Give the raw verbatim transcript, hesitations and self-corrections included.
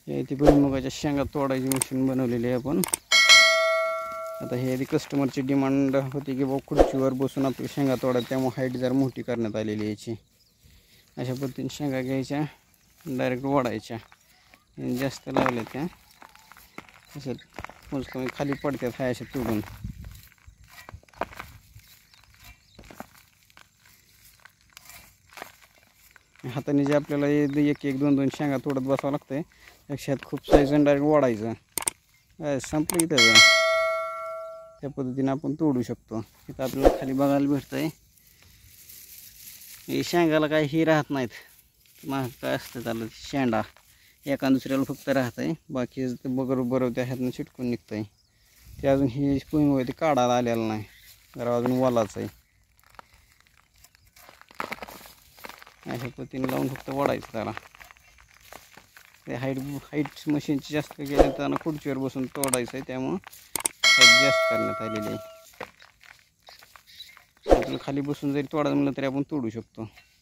हे ती भुईमुगाच्या शेंगा तोडायची मशीन बनवलेली आहे आपण. आता हे आधी कस्टमरची डिमांड होती की बाबा खुर्चीवर बसून आपली शेंगा तोडायची, त्यामुळे हाईट जरा मोठी करण्यात आलेली याची. अशा पद्धतीने शेंगा घ्यायच्या, डायरेक्ट ओढायच्या. जास्त लावल्या त्या असं मोजकमी खाली पडतात हाय अशा तुडून. हाताने जे आपल्याला एक एक दोन दोन शेंगा तोडत बसावं लागतंय, लक्षात खूप साईजन डायरेक्ट ओढायचं. संपलं की त्याचं. त्या पद्धतीने आपण तोडू शकतो. इथं आपल्याला खाली बघायला भेटतंय हे शेंगाला काही ही राहत नाहीत, मग काय असतं त्याला शेंडा एका दुसऱ्याला फक्त राहत आहे, बाकी बगर बरोबर त्या ह्यातनं चिटकून निघतं आहे. ते अजून ही भुईमुग ते काढायला आलेलं नाही, जरा अजून वालाच आहे. अशा पद्धतीने लावून फक्त ओढायचं त्याला. ते हाईट हाईट मशीनची जास्त गेली त्यांना खुर्चीवर बसून तोडायचं आहे, त्यामुळं हाईट जास्त करण्यात आलेली आहे. आपल्याला खाली बसून जरी तोडायचं म्हणलं तरी आपण तोडू शकतो.